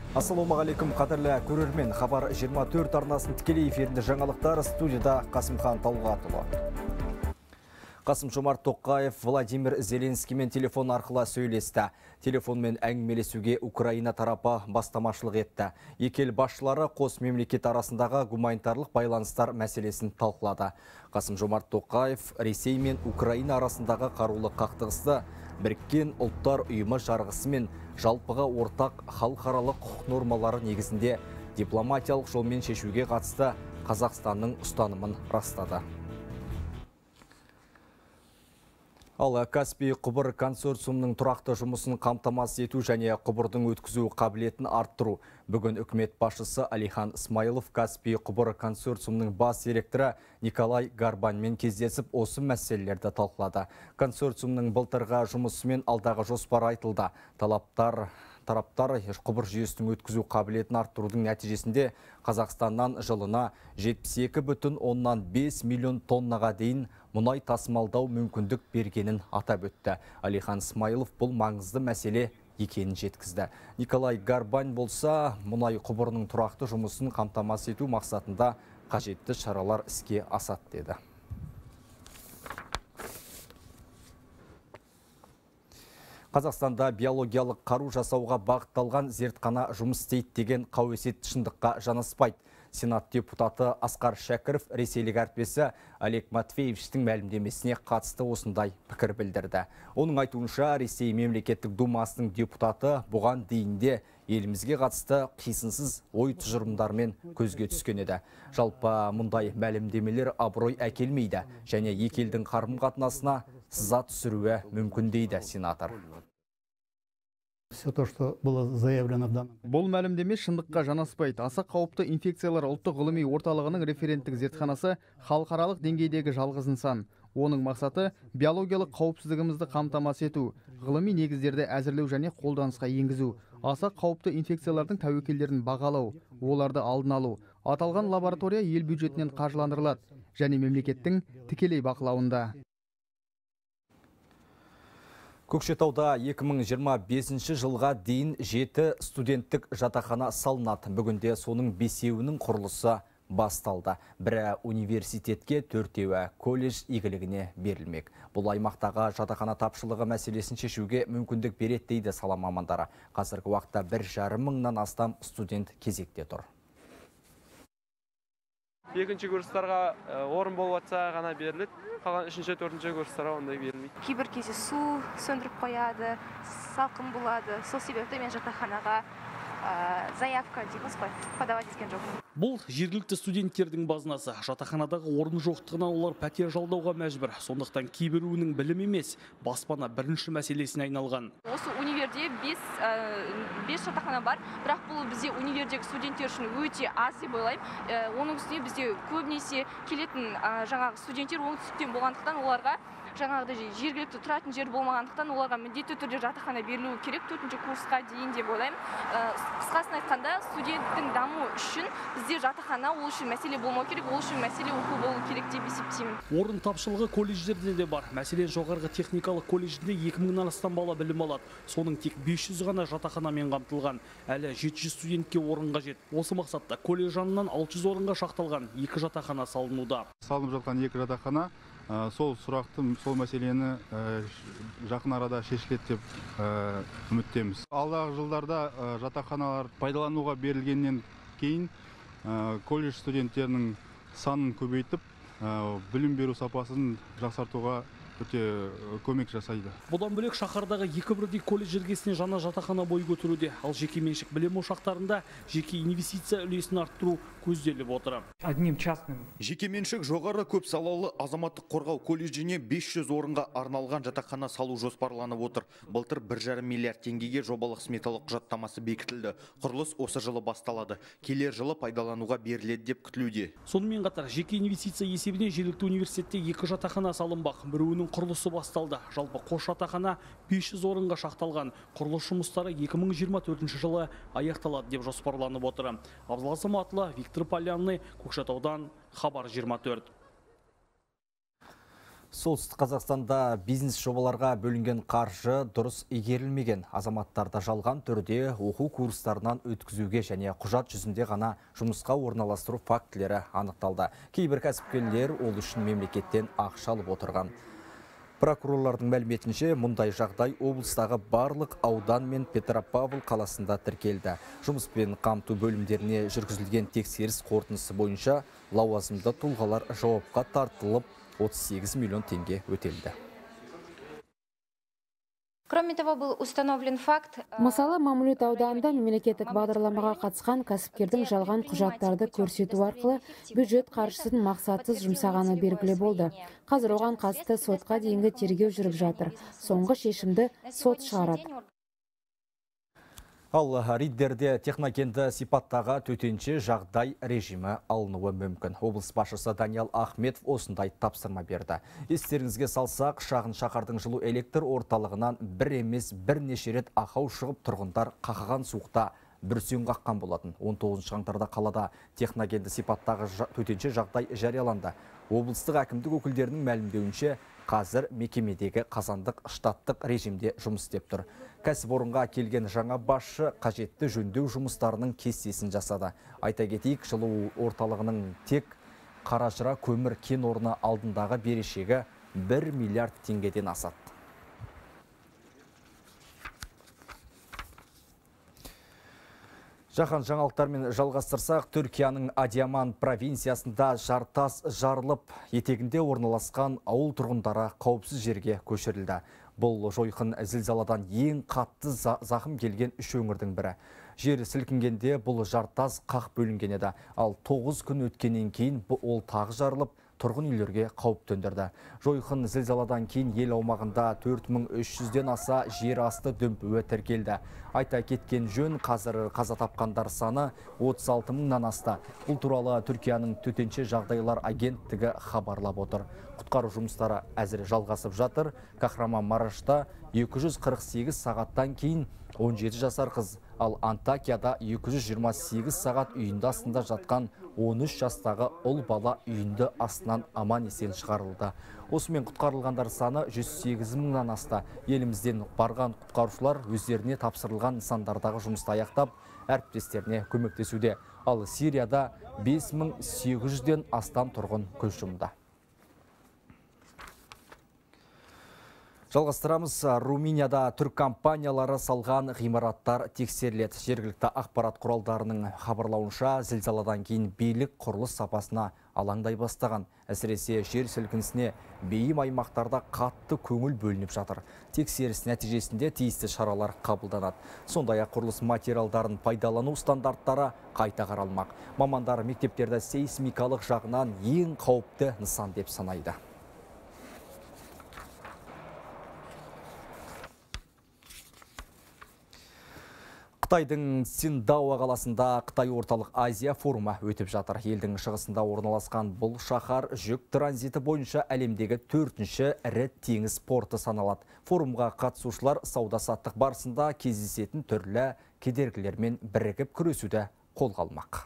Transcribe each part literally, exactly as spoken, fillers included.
Ассалаумағалейкум, қадірлі көрермен. Хабар жиырма төрт арнасын тікелей эфирінде жаңалықтар, студияда Қасымхан Талғатұлы. Қасым-Жомарт Тоқаев Владимир Зеленскиймен телефон арқылы сөйлесті. Телефонмен әңгімелесуге Украина тарапы бастамашылық етті. Екі ел басшылары қос мемлекет арасындағы гуманитарлық байланыстар мәселесін талқылады. Қасым-Жомарт Тоқаев Ресей мен Украина арасындағы қарулы қақтығысты Біріккен ұлттар ұйымы жарғысымен жалпыға ортақ халықаралық құқық нормалары негізінде дипломатиялық жолмен шешуге қатысты Қазақстанның ұстанымын растады. Ал Каспий құбыр консорциумның тұрақты жұмысын қамтамасыз ету және құбырдың өткізу қабілетін арттыру. Бүгін үкімет басшысы Алихан Смайылов Каспий құбыр консорциумның бас директоры Николай Гарбанмен кездесіп, осы мәселелерді талқылады. Консорциумның былтырғы жұмысымен алдағы жоспар айтылды. Талаптар Тараптар құбыр жүйесінің өткізу қабілетін арттырудың нәтижесінде Қазақстаннан жылына жетпіс екі бүтін оннан бес миллион тоннаға дейін мұнай тасымалдау мүмкіндік бергенін атап өтті. Алихан Смайылов бұл маңызды мәселе екенін жеткізді. Николай Гарбань болса, мұнай құбырының тұрақты жұмысын қамтамасыз ету мақсатында қажетті шаралар іске асады деді. Қазақстанда биологиялық қару жасауға бағытталған зертхана жұмыс істейді деген қауесет шындыққа жанаспайды. Сенат депутаты Асқар Шәкіров ресейлік әріптесі Олег Матвеевичтің мәлімдемесіне қатысты осындай пікір білдірді. Оның айтуынша, Ресей мемлекеттік думасының депутаты бұған дейінде елімізге қатысты қисынсыз ой тұжырымдармен көзге түскен еді. Жалпы мұндай мәлімдемелер абырой әкелмейді және екі елдің қарым-қатынасына сызат түсіруі мүмкін дейді сенатор. Все то, что было заявлено в данном. Бұл мәлімдеме шындыққа жанаспайды. Аса қауіпті инфекциялар ұлттық ғылыми орталығының референттік зертханасы халықаралық деңгейдегі жалғыз нысан. Оның мақсаты биологиялық қауіпсіздігімізді қамтамасыз ету, ғылыми негіздерді әзірлеу және қолданысқа енгізу, аса қауіпті инфекциялардың тәуекелдерін бағалау, оларды алдын алу. Аталған лаборатория ел бюджетінен қаржыландырылады және мемлекеттің тікелей бақылауында. Көкшетауда екі мың жиырма бесінші жылға дейін жеті студенттік жатақхана салынады. Бүгінде соның бесеуінің құрылысы басталды. Бірі университетке, төртеуі колледж игілігіне берілмек. Бұл аймақтағы жатақхана тапшылығы мәселесін шешуге мүмкіндік береді дейді сала мамандары. Қазіргі уақытта бір жарым мыңнан астам студент кезекте тұр. Екінші курстарға орын болып атса ғана беріледі, қалған үшінші, төртінші курстарға ондай берілмейді. Кейбір кезде су сөндіріп қояды, салқын болады. Сол себепті мен жатақханаға заявка дейміз ғой, подавать еткен жоқпын. Бұл жергілікті студенттердің базынасы. Жатақханадағы орын жоқтығынан олар пәтер жалдауға мәжбүр. Сондықтан кейбіреуінің білім емес, баспана бірінші мәселесіне айналған. Осы универде бес жатақхана бар, бірақ бұл бізде универдегі студенттер үшін өте аз деп ойлаймын. Оның үстіне бізде көбінесе келетін жаңағы студенттер оңтүстіктен болғандықтан оларға жаңағыдай жергілікті тұратын жер болмағандықтан оларға міндетті түрде жатақхана берілуі керек төртінші курсқа дейін деп ойлаймын. Қысқасын айтқанда, студенттің даму үшін бізде жатақхана ол үшін мәселе болмау керек, ол үшін мәселе оқу болу керек деп есептеймін. Орын тапшылығы колледждерде де бар. Мәселен, жоғарғы техникалық колледжінде екі мыңнан астам бала білім алады. Соның тек бес жүз ғана жатақханамен қамтылған. Әлі жеті жүз студентке орын қажет. Осы мақсатта колледж жанынан алты жүз орынға шақталған екі жатақхана салынуда. Салынып жатқан екі жатақхана сол сұрақты, сол мәселені жақын арада шешіледі деп үміттеміз. Алдағы жылдарда жатақханалар пайдалануға берілгеннен кейін колледж студенттерінің санын көбейтіп, білім беру сапасын жақсартуға өте көмек жасайды. Бұдан бөлек шаһардағы екі бірдей колледж іргесіне жаңа жатақхана бой көтеруде. Ал жеке меншік білім ошақтарында жеке инвестиция үлесін арттыру көзделіп отыр. Одним частным. Жеке меншік жоғары көп салалы азаматтық қорғау колледжіне бес жүз орынға арналған жатақхана салу жоспарланып отыр. Былтыр бір жарым миллиард теңгеге жобалық сметалық құжаттамасы бекітілді. Құрылыс осы жылы басталады. Келер жылы пайдалануға беріледі деп күтілуде. Сонымен қатар жеке инвестиция есебінен жергілікті университетте екі жатақхана салынбақ. Біреуінің құрылысы басталды. Жалпы қос жатақхана бес жүз орынға шақталған. Құрылыс жұмыстары екі мың жиырма төртінші жылы аяқталады деп жоспарланып отыр. Абзал Саматұлы, Виктор Полянный, Көкшетаудан, Хабар жиырма төрт. Солтүстік Қазақстанда бизнес жобаларға бөлінген қаржы дұрыс игерілмеген. Азаматтарды жалған түрде оқу курстарынан өткізуге және құжат жүзінде ғана жұмысқа орналастыру фактілері анықталды. Кейбір кәсіпкерлер ол үшін мемлекеттен ақша алып отырған. Прокурорлардың мәліметінше, мұндай жағдай облыстағы барлық аудан мен Петропавл қаласында тіркелді. Жұмыспен қамту бөлімдеріне жүргізілген тексеріс қорытындысы бойынша лауазымды тұлғалар жауапқа тартылып, отыз сегіз миллион теңге өтелді. Кроме того, был установлен факт. Мысалы, Мамлют ауданында мемлекеттік бағдарламаға қатысқан кәсіпкердің жалған құжаттарды көрсету арқылы бюджет қаржысын мақсатсыз жұмсағаны белгілі болды. Қазір оған қатысты сотқа дейінгі тергеу жүріп жатыр. Соңғы шешімді сот шығарады. Ал Риддерде техногенді сипаттағы төтенше жағдай режимі алынуы мүмкін. Облыс басшысы Даниал Ахметов осындай тапсырма берді. Естеріңізге салсақ, шағын шаһардың жылу электр орталығынан бір емес бірнеше рет ақау шығып, тұрғындар қақаған суықта бүрсең қаққан болатын. он тоғызыншы қаңтарда қалада техногенді сипаттағы төтенше жағдай жарияланды. Облыстық әкімдік өкілдерінің мәлімдеуінше, қазір мекемедегі қазандық штаттық режимде жұмыс істеп тұр. Кәсіпорынға келген жаңа басшы қажетті жөндеу жұмыстарының кестесін жасады. Айта кетейік, жылу орталығының тек Қаражыра көмір кен орны алдындағы берешегі бір миллиард теңгеден асады. Жаһан жаңалықтармен жалғастырсақ, Түркияның Адиаман провинциясында жартас жарылып, етегінде орналасқан ауыл тұрғындары қауіпсіз жерге көшірілді. Бұл жойқын зілзаладан ең қатты зақым келген үш өңірдің бірі. Жер сілкінгенде бұл жартас қақ бөлінген еді. Ал тоғыз күн өткеннен кейін ол тағы жарылып, тұрғын үйлерге қауіп төндірді. Жойқын зілзаладан кейін ел аумағында төрт мың үш жүзден аса жер асты дүмпуі тіркелді. Айта кеткен жөн, қазір қаза тапқандар саны отыз алты мыңнан асты. Бұл туралы Түркияның төтенше жағдайлар агенттігі хабарлап отыр. Құтқару жұмыстары әзір жалғасып жатыр. Kahramanmaraş'та екі жүз қырық сегіз сағаттан кейін он жеті жасар қыз, ал Антакияда екі жүз жиырма сегіз сағат үйінде астында жатқан он үш жастағы ұл бала үйінде астынан аман есен шығарылды. Осымен құтқарылғандар саны жүз сегіз мыңнан асты. Елімізден барған құтқарушылар өздеріне тапсырылған нысандардағы жұмысты аяқтап, әріптестеріне көмектесуде. Ал Сирияда бес мың сегіз жүзден астам тұрғын көз жұмды. Жалғастырамыз. Румынияда түрік компаниялары салған ғимараттар тексеріледі. Жергілікті ақпарат құралдарының хабарлауынша, зілзаладан кейін билік құрылыс сапасына алаңдай бастаған. Әсіресе жер сілкінісіне бейім аймақтарда қатты көңіл бөлініп жатыр. Тексеріс нәтижесінде тиісті шаралар қабылданады. Сондай-ақ құрылыс материалдарын пайдалану стандарттары қайта қаралмақ. Мамандар мектептерді сейсмикалық жағынан ең қауіпті нысан деп санайды. Қытайдың Циндао қаласында Қытай орталық Азия форумы өтіп жатыр. Елдің шығысында орналасқан бұл шаһар жүк транзиті бойынша әлемдегі төртінші ірі теңіз порты саналады. Форумға қатысушылар сауда-саттық барысында кездесетін түрлі кедергілермен бірігіп күресуді қолға алмақ.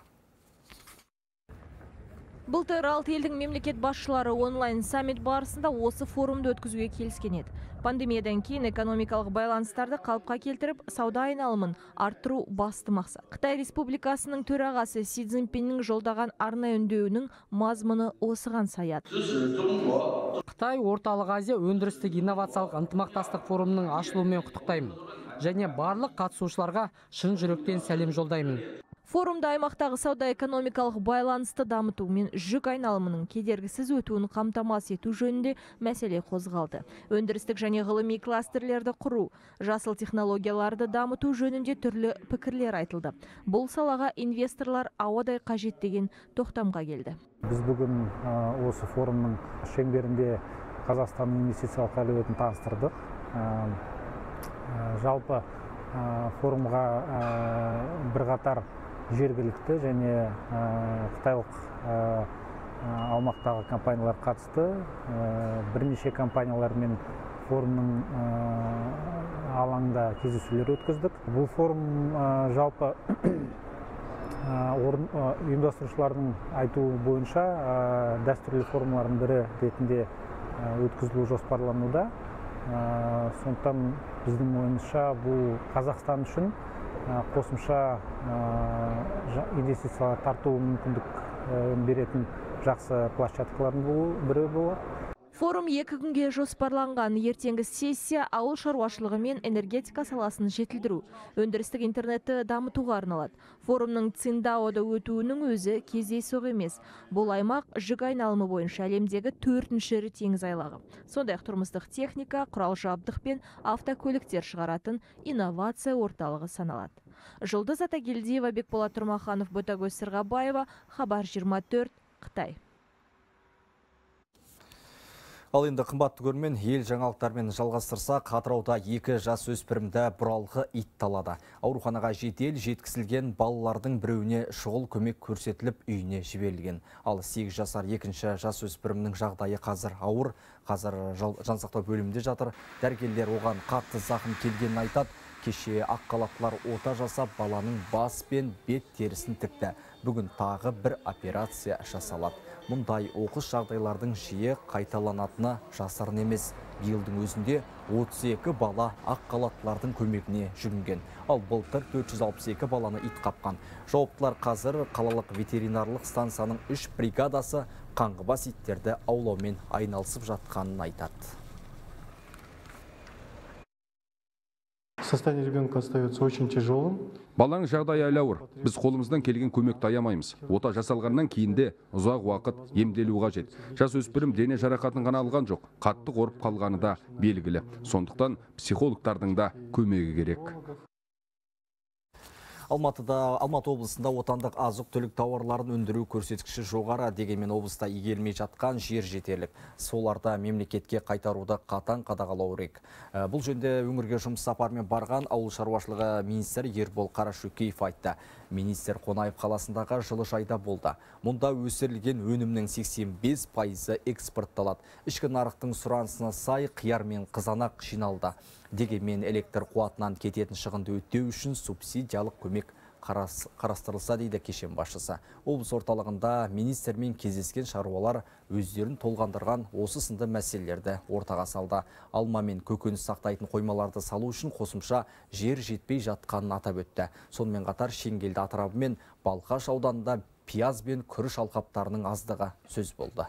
Былтыр алты елдің мемлекет басшылары онлайн саммит барысында осы форумды өткізуге келіскен еді. Пандемиядан кейін экономикалық байланыстарды қалыпқа келтіріп, сауда айналымын арттыру басты мақсат. Қытай Республикасының төрағасы Си Цзиньпиннің жолдаған арнайы үндеуінің мазмұны осыған саяды. Қытай орталық Азия өндірістік инновациялық ынтымақтастық форумының ашылуымен құттықтаймын. Және барлық қатысушыларға шын жүректен сәлем жолдаймын. Форумда аймақтағы сауда-экономикалық байланысты дамыту мен жүк айналымының кедергісіз өтуін қамтамасыз ету жөнінде мәселе қозғалды. Өндірістік және ғылыми кластерлерді құру, жасыл технологияларды дамыту жөнінде түрлі пікірлер айтылды. Бұл салаға инвесторлар ауадай қажет деген тоқтамға келді. Біз бүгін осы форумның шеңберінде Қазақстанның инвестициялық әлеуетін таныстырдық. Жалпы форумға бірқатар жергілікті және қытайлық аумақтағы компаниялар қатысты. Бірнеше компаниялармен форумның алаңында кездесулер өткіздік. Бұл форум жалпы ұйымдастырушылардың айтуы бойынша дәстүрлі форумлардың бірі ретінде өткізілу жоспарлануда. Сондықтан біздің ойымызша бұл Қазақстан үшін қосымша инвестициялар тарту мүмкіндік беретін жақсы площадкалардың бірі болады. Форум екі күнге жоспарланған. Ертеңгі сессия ауыл шаруашылығы мен энергетика саласын жетілдіру, өндірістік интернетті дамытуға арналады. Форумның Циндаода өтуінің өзі кездейсоқ емес. Бұл аймақ жүк айналымы бойынша әлемдегі төртінші ірі теңіз айлағы. Сондай-ақ тұрмыстық техника, құрал жабдық пен автокөліктер шығаратын инновация орталығы саналады. Жұлдыз Атагелдиева, Бекболат Тұрмаханов, Ботагөз Сырғабаева, Хабар жиырма төрт, Қытай. Ал енді қымбатты көрермен, ел жаңалықтармен жалғастырсақ, Атырауда екі жас өспірімді бұралғы ит талады. Ауруханаға жедел жеткізілген балалардың біреуіне шұғыл көмек көрсетіліп үйіне жіберілген. Ал сегіз жасар екінші жас өспірімнің жағдайы қазір ауыр, қазір жансақтау бөлімінде жатыр. Дәрігерлер оған қатты зақым келгенін айтады. Кеше ақ халаттылар ота жасап, баланың бас пен бет терісін тікті. Бүгін тағы бір операция жасалады. Мұндай оқыс жағдайлардың жиі қайталанатыны жасырын емес. Биылдың өзінде отыз екі бала ақ халаттылардың көмегіне жүгінген. Ал былтыр төрт жүз алпыс екі баланы ит қапқан. Жауаптылар қазір қалалық ветеринарлық станцияның үш бригадасы қаңғыбас иттерді аулаумен айналысып жатқанын айтады. Состояние ребенка остается очень тяжелым. Баланың жағдайы әлі ауыр. Біз қолымыздан келген көмекті аямаймыз. Ота жасалғаннан кейін де ұзақ уақыт емделу қажет. Жасөспірім дене жарақатын ғана алған жоқ, қатты қорып қалғаны да белгілі. Сондықтан психологтардың да көмегі керек. Алматыда, Алматы облысында отандық азық-түлік тауарларын өндіру көрсеткіші жоғары, дегенмен облыста игерілмей жатқан жер жетерлік. Соларда мемлекетке қайтаруды қатаң қадағалау керек. Бұл жөнде өңірге жұмыс сапарымен барған ауыл шаруашылығы министрі Ербол Қарашөкеев айтты. Министр Қонаев қаласындағы жылыжайда болды. Мұнда өсірілген өнімнің сексен бес пайызы экспортталады. Ішкі нарықтың сұранысына сай қияр мен қызанақ жиналды. Дегенмен электр қуатынан кететін шығынды өтеу үшін субсидиялық көмек қарастырылса дейді кешен басшысы. Облыс орталығында министрмен кездескен шаруалар өздерін толғандырған осы сынды мәселелерді ортаға салды. Алма мен көкөніс сақтайтын қоймаларды салу үшін қосымша жер жетпей жатқанын атап өтті. Сонымен қатар Шеңгелді атырабы мен Балқаш ауданында пияз бен күріш алқаптарының аздығы сөз болды.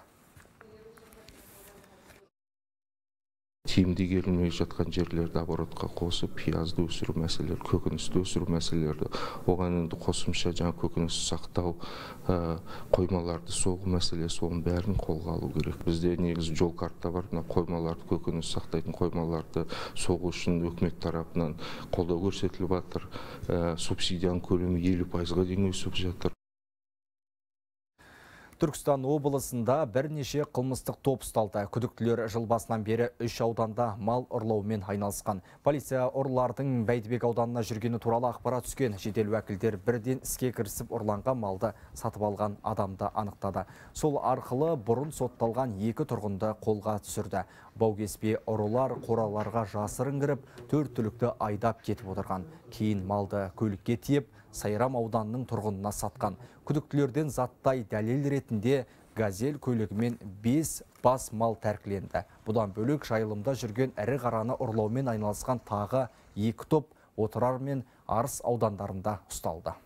Тиімді игерілмей жатқан жерлерді оборотқа қосып, пиязды өсіру мәселелері, көкөністі өсіру мәселелері, оған енді қосымша жаңа көкөніс сақтау, қоймаларды соғу мәселесі, оның бәрін қолға алу керек. Бізде негізі жол карта бар, қоймаларды, көкөніс сақтайтын қоймаларды соғу үшін үкімет тарапынан қолдау көрсетіліп жатыр. Субсидияның көлемі елу пайызға дейін өсіп жатыр. Түркістан облысында бірнеше қылмыстық топ ұсталды. Күдіктілер жыл басынан бері үш ауданда мал ұрлаумен айналысқан. Полиция ұрылардың Бәйдібек ауданына жүргені туралы ақпарат түскен. Жедел уәкілдер бірден іске кірісіп ұрланған малды сатып алған адамды анықтады. Сол арқылы бұрын сотталған екі тұрғынды қолға түсірді. Баугеспе ұрылар қораларға жасырын кіріп, төрт түлікті айдап кетіп отырған. Кейін малды көлікке тиеп, Сайрам ауданының тұрғынына сатқан. Күдіктілерден заттай дәлел ретінде газель көлігімен бес бас мал тәркіленді. Бұдан бөлек жайылымда жүрген ірі қараны ұрлаумен айналысқан тағы екі топ Отырар мен Арыс аудандарында ұсталды.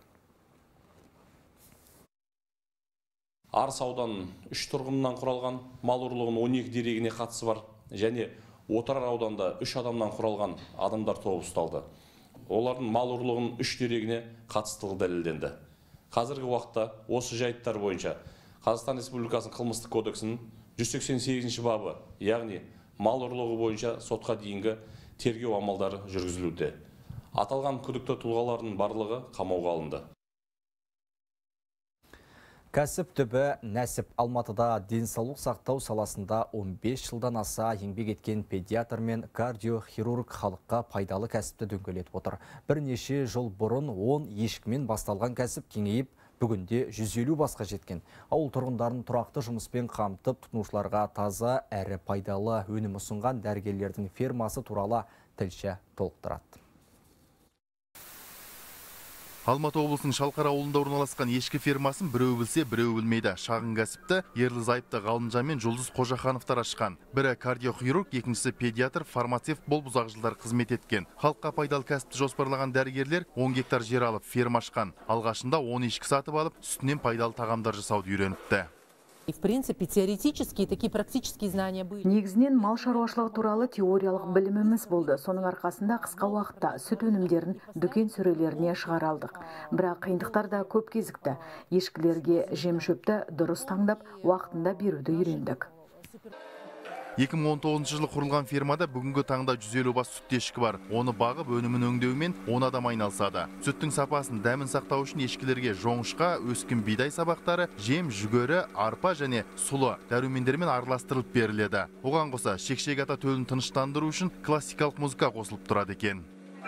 Арыс ауданының үш тұрғыннан құралған мал ұрлығының он екі дерегіне қатысы бар және Отырар ауданында үш адамнан құралған адамдар тобы ұсталды. Олардың мал ұрлығының үш дерегіне қатыстылығы дәлелденді. Қазіргі уақытта осы жайттар бойынша Қазақстан Республикасының қылмыстық кодексінің жүз сексен сегізінші бабы, яғни мал ұрлығы бойынша сотқа дейінгі тергеу амалдары жүргізілуде. Аталған күдікті тұлғалардың барлығы қамауға алынды. Кәсіп түбі нәсіп. Алматыда денсаулық сақтау саласында он бес жылдан аса еңбек еткен педиатр мен кардиохирург халыққа пайдалы кәсіпті дөңгелетіп отыр. Бірнеше жыл бұрын он ешкімен басталған кәсіп кеңейіп, бүгінде жүз елу басқа жеткен. Ауыл тұрғындарын тұрақты жұмыспен қамтып, тұтынушыларға таза әрі пайдалы өнім ұсынған дәрігерлердің фермасы туралы тілші толықтырады. Алматы облысының Шалқар ауылында орналасқан ешкі фермасын біреу білсе, біреу білмейді. Шағын кәсіпті ерлі-зайыпты Ғалымжан мен Жұлдыз Қожахановтар ашқан. Бірі кардиохирург, екіншісі педиатр, фармацевт болып ұзақ жылдар қызмет еткен. Халыққа пайдалы кәсіпті жоспарлаған дәрігерлер он гектар жер алып ферма ашқан. Алғашында он ешкі сатып алып, үстінен пайдалы тағамдар жасауды үйреніпті. В принципе, теоретические, такие практические знания были. Негізінен мал шаруашылығы туралы теориялық біліміміз болды. Соның арқасында қысқа уақытта сүт өнімдерін дүкен сөрелеріне шығара алдық. Бірақ қиындықтар да көп кезікті. Ешкілерге жем шөпті дұрыс таңдап, уақытында беруді үйрендік. екі мың он тоғызыншы жылы құрылған фермада бүгінгі таңда жүз елу бас сүт ешкі бар. Оны бағып, өнімін өңдеумен он адам айналысады. Сүттің сапасын, дәмін сақтау үшін ешкілерге жоңышқа, өскен бидай сабақтары, жем, жүгері, арпа және сұлы дәрумендермен араластырылып беріледі. Оған қоса шекшек ата төлін тыныштандыру үшін классикалық музыка қосылып тұрады екен.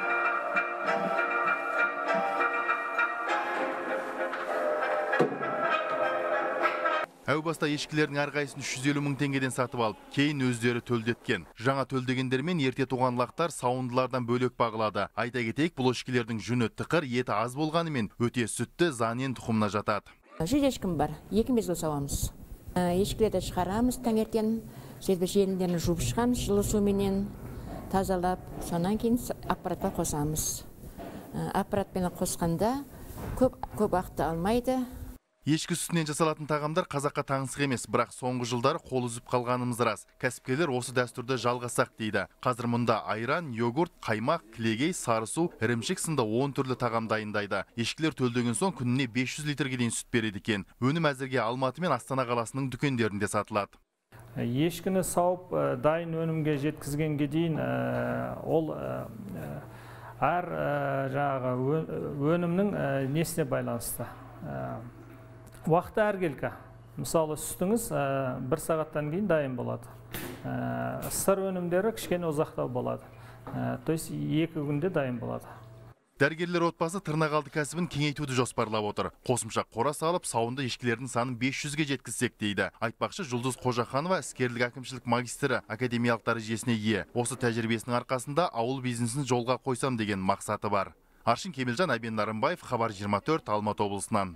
Әу баста ешкілердің әрқайсысын үш жүз елу мың теңгеден сатып алып, кейін өздері төлдеткен. Жаңа төлдегендермен ерте туған лақтар сауындылардан бөлек бағылады. Айта кетейік, бұл ешкілердің жүні тықыр, еті аз болғанымен өте сүтті занен тұқымына жатады. Жүз ешкім бар, екі мезгіл сауамыз. Ешкілерді шығарамыз таңертең, желіндерін жуып шығамыз, жылы суменен тазалап, сонан кейін аппаратқа қосамыз. Аппаратпен қосқанда көп көп уақытты алмайды. Ешкі сүтінен жасалатын тағамдар қазаққа таңсық емес, бірақ соңғы жылдары қол үзіп қалғанымыз рас. Кәсіпкерлер осы дәстүрді жалғасақ дейді. Қазір мұнда айран, йогурт, қаймақ, кілегей, сарысу, ірімшік сынды он түрлі тағам дайындайды. Ешкілер төлдеген соң күніне бес жүз литрге дейін сүт береді екен. Өнім әзірге Алматы мен Астана қаласының дүкендерінде сатылады. Ешкіні сауып дайын өнімге жеткізгенге дейін ол әр жаңағы өнімнің несіне байланысты. Уақыты әркелкі. Мысалы, сүтіңіз бір сағаттан кейін дайын болады. Сыр өнімдері кішкене ұзақтау болады. То есть екі күнде дайын болады. Дәрігерлер отбасы тырнақалды кәсібін кеңейтуді жоспарлап отыр. Қосымша қора салып, сауынды ешкілердің санын бес жүзге жеткізсек дейді. Айтпақшы, Жұлдыз Қожаханова іскерлік әкімшілік магистрі, академиялық дәрежесіне ие. Осы тәжірибесінің арқасында ауыл бизнесін жолға қойсам деген мақсаты бар. Аршын Кемелжан, Әбен Нарымбаев, Хабар жиырма төрт, Алматы облысынан.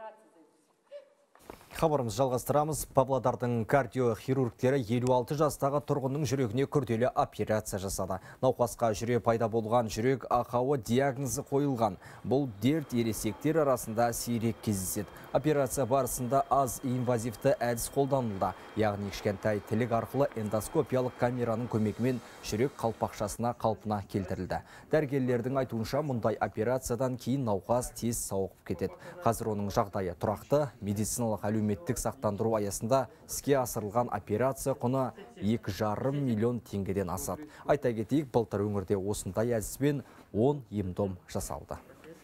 Хабарымыз жалғастырамыз. Павлодардың кардиохирургтері елу алты жастағы тұрғынның жүрегіне күрделі операция жасады. Науқасқа жүре пайда болған жүрек ақауы диагнозы қойылған. Бұл дерт ересектер арасында сирек кездеседі. Операция барысында аз инвазивті әдіс қолданылды. Яғни кішкентай тілік арқылы эндоскопиялық камераның көмегімен жүрек қалпақшасына қалпына келтірілді. Дәрігерлердің айтуынша мұндай операциядан кейін науқас тез сауығып кетеді. Қазір оның жағдайы тұрақты. Медициналық әлеуметтік сақтандыру аясында іске асырылған операция құны екі жарым миллион теңгеден асады. Айта кетейік, былтыр өңірде осындай әдіспен он ем-дом жасалды.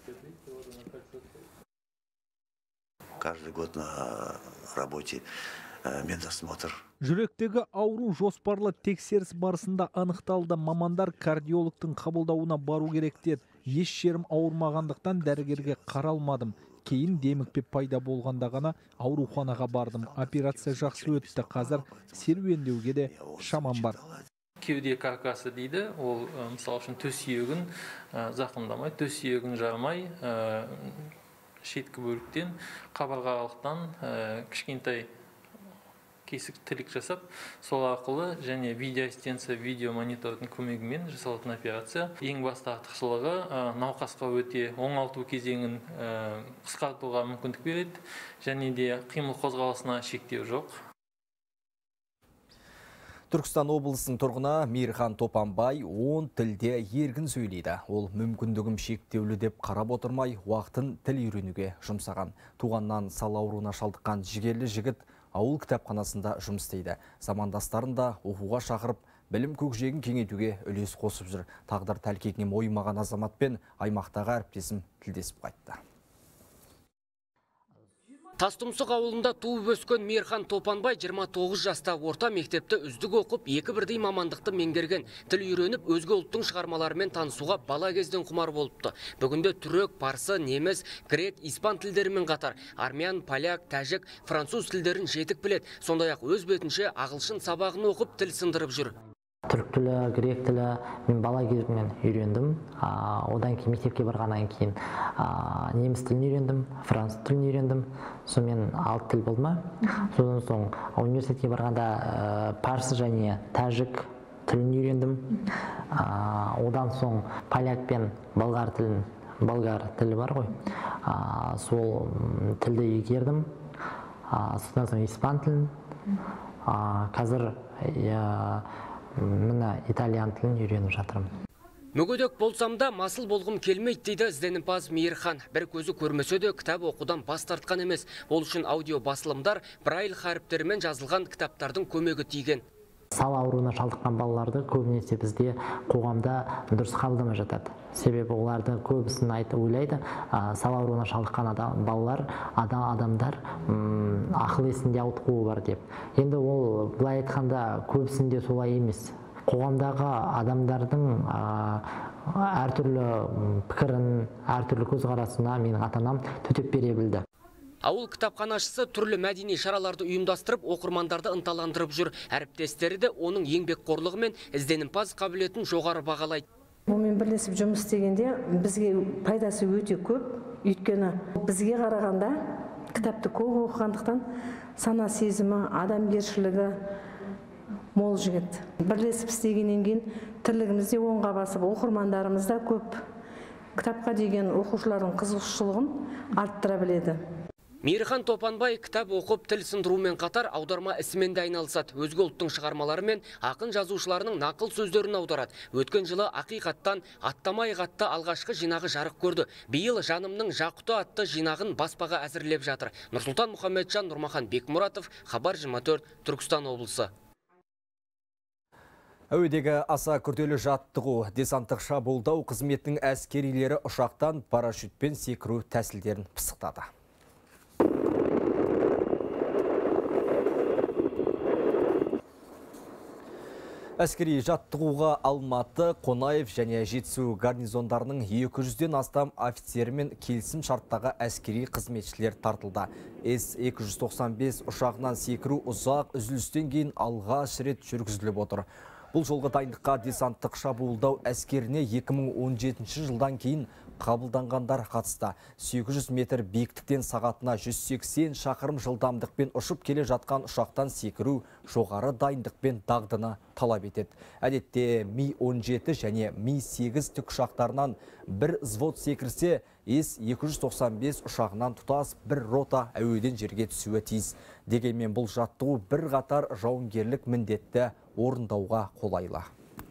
Каждый год на работе медосмотр. Жүректегі ауру жоспарлы тексеріс барысында анықталды. Мамандар кардиологтың қабылдауына бару керек деді. Еш жерім ауырмағандықтан дәрігерге қаралмадым. Кейін демікпе пайда болғанда ғана ауруханаға бардым. Операция жақсы өтті. Қазір серуендеуге де шамам бар. Кеуде каркасы дейді, ол мысалы үшін төс сүйегін зақымдамай, төс сүйегін жармай, шеткі бөліктен, қабырғалықтан кішкентай кесік тілік жасап, сол арқылы және видеоассистенция, видеомонитордың көмегімен жасалатын операция. Ең басты артықшылығы науқасқа өте оңалту кезеңін қысқартуға мүмкіндік береді, және де қимыл қозғалысына шектеу жоқ. Түркістан облысының тұрғыны Мейірхан Топанбай он тілде еркін сөйлейді. Ол мүмкіндігім шектеулі деп қарап отырмай, уақытын тіл үйренуге жұмсаған. Туғаннан сал ауруына шалдыққан жігерлі жігіт ауыл кітапханасында жұмыс істейді. Замандастарын да оқуға шақырып, білім көкжиегін кеңейтуге үлес қосып жүр. Тағдыр тәлкегіне мойымаған азаматпен аймақтағы әріптесім тілдесіп қайтты. Тастұмсық ауылында туып өскен Мейірхан Топанбай жиырма тоғыз жаста орта мектепті үздік оқып, екі бірдей мамандықты меңгерген. Тіл үйреніп, өзге ұлттың шығармаларымен танысуға бала кезден құмар болыпты. Бүгінде түрік, парсы, неміс, грек, испан тілдерімен қатар армян, поляк, тәжік, француз тілдерін жетік білет. Сондай-ақ өз бетінше ағылшын сабағын оқып тіл сындырып жүр. Түрік тілі, грек тілі мен бала кезімнен үйрендім. Одан кейін мектепке барғаннан кейін неміс тілін үйрендім, француз тілін үйрендім. Сонымен алты тіл болды ма. Содан соң университетке барғанда парсы және тәжік тілін үйрендім. Одан соң поляк пен болгар тілін, болгар тілі бар ғой. Сол тілді игердім. Содан соң испан тілін. Қазір міне итальян тілін үйреніп жатырмын. Мүгедек болсам да масыл болғым келмейді дейді ізденімпаз Мейірхан. Бір көзі көрмесе де кітап оқудан бас тартқан емес. Ол үшін аудио басылымдар Braille харіптерімен жазылған кітаптардың көмегі тиген. Сал ауруына шалдыққан балаларды көбінесе бізде қоғамда дұрыс қабылдамай жатады. Себебі оларды көбісін айтып ойлайды, сал ауруына шалдыққан балалар, адамдар ақыл есінде ауытқуы бар деп. Енді ол былай айтқанда көбісінде солай емес. Қоғамдағы адамдардың әртүрлі пікірін, әртүрлі көзқарасына менің ата-анам төтеп бере білді. Ауыл кітапханашысы түрлі мәдени шараларды ұйымдастырып, оқырмандарды ынталандырып жүр. Әріптестері де оның еңбекқорлығы мен ізденімпаз қабілетін жоғары бағалайды. Онымен бірлесіп жұмыс істегенде бізге пайдасы өте көп. Өйткені бізге қарағанда кітапты көп оқығандықтан сана сезімі, адамгершілігі мол жігіт. Бірлесіп істегеннен кейін тірлігімізде оңға басып, оқырмандарымызда көп кітапқа деген оқушылардың қызығушылығын арттыра біледі. Мейірхан Топанбай кітап оқып тіл сындырумен қатар аударма ісімен де айналысады. Өзге ұлттың шығармалары мен ақын жазушыларының нақыл сөздерін аударады. Өткен жылы ақиқаттан аттамай қатты алғашқы жинағы жарық көрді. Биыл жанымның жақұты атты жинағын баспаға әзірлеп жатыр. Нұрсұлтан Мұхамеджан, Нұрмахан Бекмұратов, Хабар жиырма төрт, Түркістан облысы. Әуедегі аса күрделі жаттығу десанттық шабуылдау қызметінің әскерилері ұшақтан парашютпен секіру тәсілдерін пысықтады. Әскери жаттығуға Алматы, Қонаев және Жетісу гарнизондарының екі жүзден астам офицері мен келісім шарттағы әскери қызметшілер тартылды. эс екі жүз тоқсан бес ұшағынан секіру ұзақ үзілістен кейін алғаш рет жүргізіліп отыр. Бұл жолғы дайындыққа десанттық шабуылдау әскеріне екі мың он жетінші жылдан кейін қабылданғандар қатысты. сегіз жүз метр биіктіктен сағатына жүз сексен шақырым жылдамдықпен ұшып келе жатқан ұшақтан секіру жоғары дайындықпен дағдыны талап етеді. Әдетте ми он жеті және ми сегіз тікұшақтарынан бір взвод секірсе, эс екі жүз тоқсан бес ұшағынан тұтас бір рота әуеден жерге түсуі тиіс. Дегенмен бұл жаттығу бір қатар жауынгерлік міндетті орындауға қолайлы.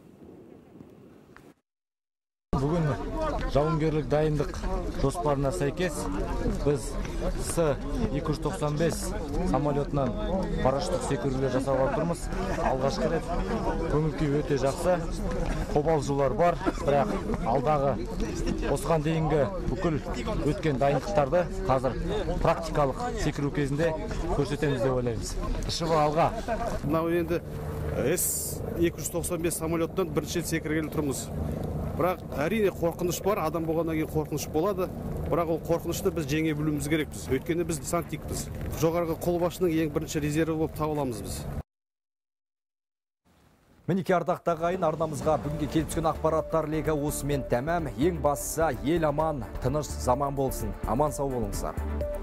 Бүгін жауынгерлік дайындық жоспарына сәйкес біз эс екі жүз тоқсан бес самолетынан парашюттік секірулер жасауға тұрмыз. Алғашқы рет көңіл-күй өте жақсы. Қобалжулар бар, бірақ алдағы осыған дейінгі бүкіл өткен дайындықтарды қазір практикалық секіру кезінде көрсетеміз деп ойлаймыз. Шыбы алға. Мынау енді эс екі жүз тоқсан бес самолеттан бірінші секіргелі тұрмыз. Бірақ әрине қорқыныш бар, адам болғаннан кейін қорқыныш болады. Бірақ ол қорқынышты біз жеңе білуіміз керекпіз. Өйткені біз десантникпіз. Жоғарғы қолбасшының ең бірінші резерві болып табыламыз біз. Мінеке ардақты ағайын, арнамызға бүгінге келіп түскен ақпараттар легі осымен тәмам. Ең бастысы ел аман, тыныш заман болсын. Аман сау болыңыздар.